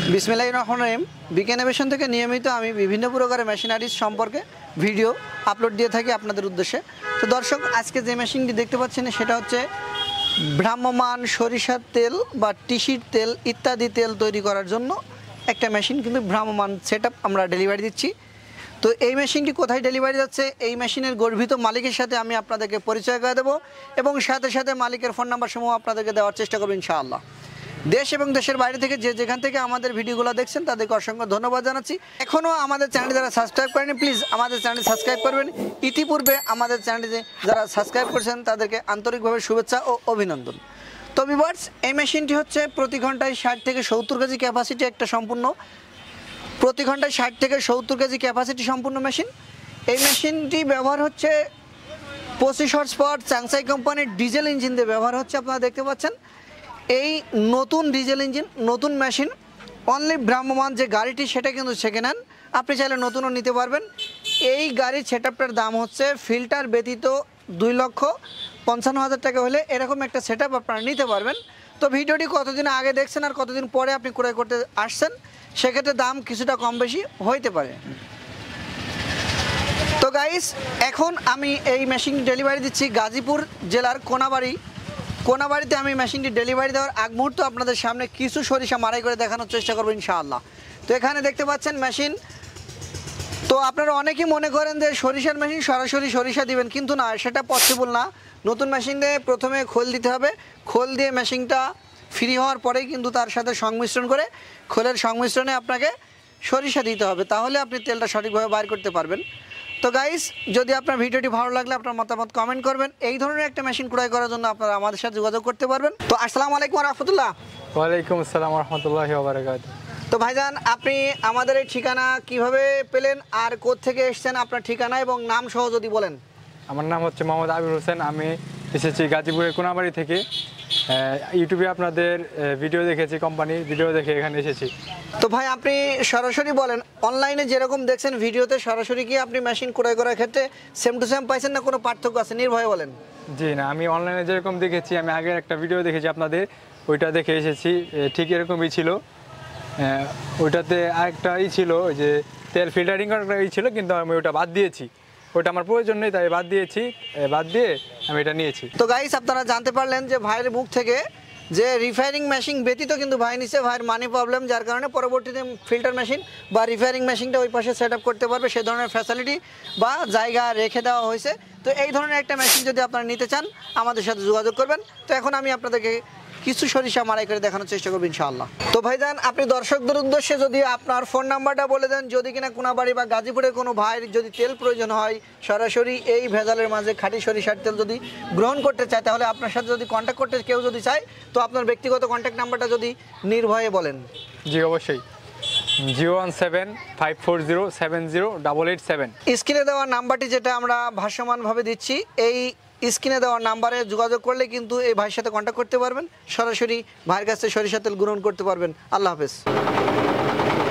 বিসমিল্লাহির রহমানির রহিম। বিকে ইনোভেশন থেকে নিয়মিত আমি বিভিন্ন প্রকারের মেশিনারিজ সম্পর্কে ভিডিও আপলোড দিয়ে থাকি আপনাদের উদ্দেশ্যে। তো দর্শক, আজকে যে মেশিনটি দেখতে পাচ্ছেন সেটা হচ্ছে ভ্রাম্যমান সরিষার তেল বা তিসির তেল ইত্যাদি তেল তৈরি করার জন্য একটা মেশিন, কিন্তু ভ্রাম্যমান সেটআপ আমরা ডেলিভারি দিচ্ছি। তো এই মেশিনটি কোথায় ডেলিভারি যাচ্ছে, এই মেশিনের গর্বিত মালিকের সাথে আমি আপনাদেরকে পরিচয় করে দেবো এবং সাথে সাথে মালিকের ফোন নাম্বার সমূহ আপনাদেরকে দেওয়ার চেষ্টা করবো ইনশাআল্লাহ। দেশ এবং দেশের বাইরে থেকে যেখান থেকে আমাদের ভিডিওগুলো দেখছেন তাদেরকে অসংখ্য ধন্যবাদ জানাচ্ছি। এখনও আমাদের চ্যানেল যারা সাবস্ক্রাইব করেনি, প্লিজ আমাদের চ্যানেল সাবস্ক্রাইব করবেন। ইতিপূর্বে আমাদের চ্যানেলে যারা সাবস্ক্রাইব করেছেন তাদেরকে আন্তরিকভাবে শুভেচ্ছা ও অভিনন্দন। তো ভিউয়ার্স, এই মেশিনটি হচ্ছে প্রতি ঘন্টায় 60 থেকে 70 কেজি ক্যাপাসিটি একটা সম্পূর্ণ, প্রতি ঘন্টায় 60 থেকে 70 কেজি ক্যাপাসিটি সম্পূর্ণ মেশিন। এই মেশিনটি ব্যবহার হচ্ছে 25 হর্স পাওয়ার চাংসাই কোম্পানির ডিজেল ইঞ্জিন দিয়ে ব্যবহার হচ্ছে। আপনারা দেখতে পাচ্ছেন এই নতুন ডিজেল ইঞ্জিন, নতুন মেশিন। অনলি ভ্রাম্যমান যে গাড়িটি সেটা কিন্তু সেকেন্ড হ্যান্ড, আপনি চাইলে নতুনও নিতে পারবেন। এই গাড়ির সেটআপটার দাম হচ্ছে ফিল্টার ব্যতীত 2,55,000 টাকা হলে এরকম একটা সেটআপ আপনারা নিতে পারবেন। তো ভিডিওটি কতদিন আগে দেখছেন আর কতদিন পরে আপনি ক্রয় করতে আসছেন, সেক্ষেত্রে দাম কিছুটা কম বেশি হইতে পারে। তো গাইস, এখন আমি এই মেশিন ডেলিভারি দিচ্ছি গাজীপুর জেলার কোনাবাড়িতে। আমি মেশিনটি ডেলিভারি দেওয়ার আগ মুহূর্তে আপনাদের সামনে কিছু সরিষা মাড়াই করে দেখানোর চেষ্টা করবো ইনশাআল্লাহ। তো এখানে দেখতে পাচ্ছেন মেশিন। তো আপনারা অনেকেই মনে করেন যে সরিষার মেশিন সরাসরি সরিষা দিবেন, কিন্তু না, সেটা পসিবল না। নতুন মেশিন দিয়ে প্রথমে খোল দিতে হবে। খোল দিয়ে মেশিনটা ফ্রি হওয়ার পরেই কিন্তু তার সাথে সংমিশ্রণ করে খোলের সংমিশ্রণে আপনাকে সরিষা দিতে হবে, তাহলে আপনি তেলটা সঠিকভাবে বাইর করতে পারবেন। তো গাইস, যদি আপনার ভিডিওটি ভালো লাগলে আপনার মতামত কমেন্ট করবেন। এই ধরনের একটা মেশিন ক্রয় করার জন্য আপনারা আমাদের সাথে যোগাযোগ করতে পারবেন। তো আসসালামু আলাইকুম রাহমাতুল্লাহ। ওয়ালাইকুম আসসালাম রাহমাতুল্লাহি ওয়া বারাকাতুহু। তো ভাইজান, আপনি আমাদের এই ঠিকানা কিভাবে পেলেন আর কোথা থেকে এসেছেন, আপনার ঠিকানা এবং নাম সহ যদি বলেন। আমার নাম হচ্ছে মোহাম্মদ আবির হোসেন। আমি এসেছি গাজীপুরের কোনাবাড়ি থেকে। ইউটিউবে আপনাদের ভিডিও দেখেছি, কোম্পানির ভিডিও দেখে এখানে এসেছি। তো ভাই, আপনি সরাসরি বলেন, অনলাইনে যেরকম দেখছেন ভিডিওতে, সরাসরি কি আপনি মেশিন ক্রয় করার ক্ষেত্রে সেম টু সেম পাইছেন না কোনো পার্থক্য আছে? নির্ভয়ে বলেন। জি না, আমি অনলাইনে যেরকম দেখেছি, আমি আগের একটা ভিডিও দেখেছি আপনাদের, ওইটা দেখে এসেছি, ঠিক এরকমই ছিল। ওইটাতে আরেকটা ছিল, ওই যে তেল ফিল্টারিং করার ছিল, কিন্তু আমি ওটা বাদ দিয়েছি। ওটা আমার প্রয়োজন নেই, তাই বাদ দিয়েছি। বাদ দিয়ে আমি এটা নিয়েছি। তো গাইস, আপনারা জানতে পারলেন যে ভাইয়ের মুখ থেকে যে রিফায়ারিং মেশিন ব্যতীত কিন্তু ভাই নিচ্ছে, ভাইয়ের মানি প্রবলেম, যার কারণে পরবর্তীতে ফিল্টার মেশিন বা রিফায়ারিং মেশিনটা ওই পাশে সেট আপ করতে পারবে, সে ধরনের ফ্যাসিলিটি বা জায়গা রেখে দেওয়া হয়েছে। তো এই ধরনের একটা মেশিন যদি আপনারা নিতে চান, আমাদের সাথে যোগাযোগ করবেন। তো এখন আমি আপনাদেরকে কিছু সরিষা মাড়াই করে দেখানোর চেষ্টা করবো ইনশাআল্লাহ। তো ভাইজান, আপনি দর্শকদের উদ্দেশ্যে যদি আপনার ফোন নাম্বারটা বলে দেন, যদি কিনা কোনাবাড়ি বা গাজীপুরে কোনো ভাইয়ের যদি তেল প্রয়োজন হয়, সরাসরি এই ভেজালের মাঝে খাঁটি সরিষার তেল যদি গ্রহণ করতে চায়, তাহলে আপনার সাথে যদি কন্ট্যাক্ট করতে কেউ যদি চায়, তো আপনার ব্যক্তিগত কন্ট্যাক্ট নাম্বারটা যদি নির্ভয়ে বলেন। জি অবশ্যই, 017-540-70-887। স্ক্রিনে দেওয়া নাম্বারটি যেটা আমরা ভাষ্যমানভাবে দিচ্ছি, এই স্ক্রিনে দেওয়া নাম্বারে যোগাযোগ করলে কিন্তু এই ভাইয়ের সাথে কন্ট্যাক্ট করতে পারবেন, সরাসরি ভাইয়ের কাছে সরিষা তেল গ্রহণ করতে পারবেন। আল্লাহ হাফেজ।